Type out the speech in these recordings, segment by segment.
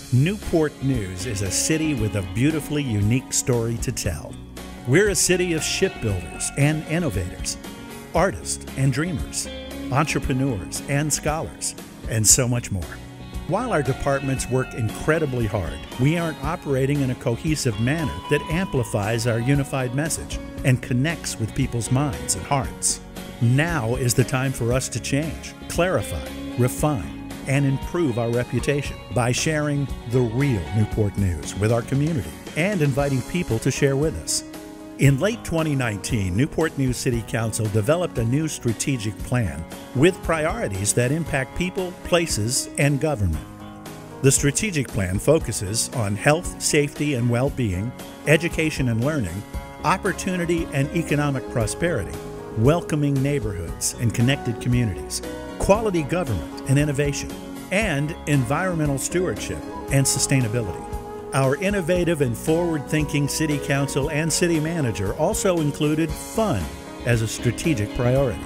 Newport News is a city with a beautifully unique story to tell. We're a city of shipbuilders and innovators, artists and dreamers, entrepreneurs and scholars, and so much more. While our departments work incredibly hard, we aren't operating in a cohesive manner that amplifies our unified message and connects with people's minds and hearts. Now is the time for us to change, clarify, refine, and improve our reputation by sharing the real Newport News with our community and inviting people to share with us. In late 2019, Newport News City Council developed a new strategic plan with priorities that impact people, places, and government. The strategic plan focuses on health, safety, and well-being, education and learning, opportunity and economic prosperity, welcoming neighborhoods and connected communities, quality government and innovation, and environmental stewardship and sustainability. Our innovative and forward-thinking City Council and City Manager also included fun as a strategic priority.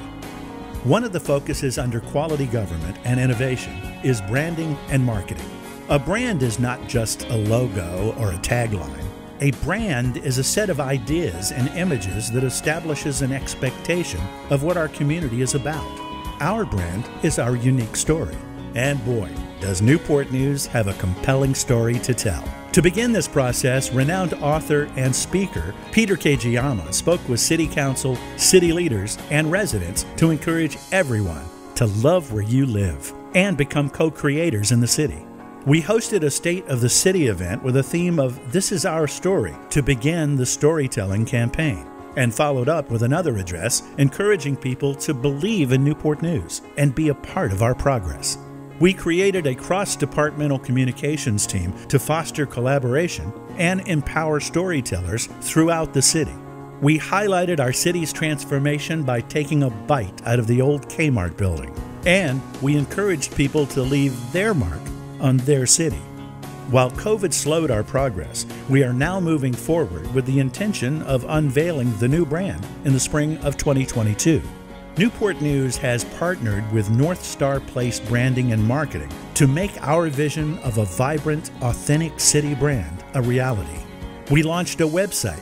One of the focuses under quality government and innovation is branding and marketing. A brand is not just a logo or a tagline. A brand is a set of ideas and images that establishes an expectation of what our community is about. Our brand is our unique story. And boy, does Newport News have a compelling story to tell. To begin this process, renowned author and speaker Peter Kageyama spoke with City Council, city leaders, and residents to encourage everyone to love where you live and become co-creators in the city. We hosted a State of the City event with a theme of This Is Our Story to begin the storytelling campaign, and followed up with another address encouraging people to believe in Newport News and be a part of our progress. We created a cross-departmental communications team to foster collaboration and empower storytellers throughout the city. We highlighted our city's transformation by taking a bite out of the old Kmart building, and we encouraged people to leave their mark on their city. While COVID slowed our progress, we are now moving forward with the intention of unveiling the new brand in the spring of 2022. Newport News has partnered with North Star Place Branding and Marketing to make our vision of a vibrant, authentic city brand a reality. We launched a website,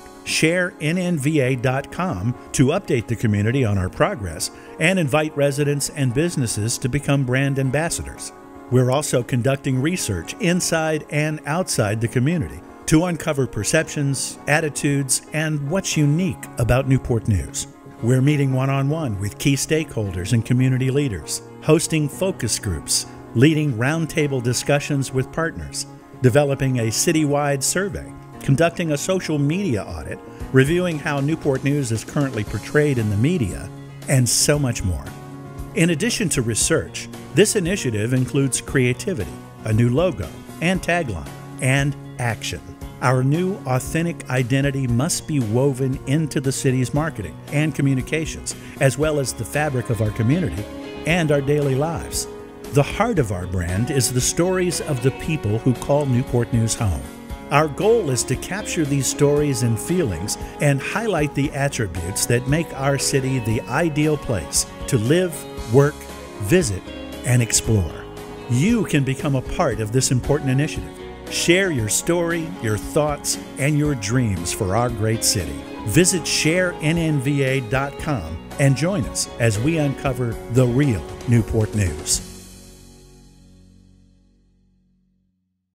sharennva.com, to update the community on our progress and invite residents and businesses to become brand ambassadors. We're also conducting research inside and outside the community to uncover perceptions, attitudes, and what's unique about Newport News. We're meeting one-on-one with key stakeholders and community leaders, hosting focus groups, leading roundtable discussions with partners, developing a citywide survey, conducting a social media audit, reviewing how Newport News is currently portrayed in the media, and so much more. In addition to research, this initiative includes creativity, a new logo and tagline, and action. Our new authentic identity must be woven into the city's marketing and communications, as well as the fabric of our community and our daily lives. The heart of our brand is the stories of the people who call Newport News home. Our goal is to capture these stories and feelings and highlight the attributes that make our city the ideal place to live, work, visit, and explore. You can become a part of this important initiative. Share your story, your thoughts, and your dreams for our great city. Visit sharennva.com and join us as we uncover the real Newport News.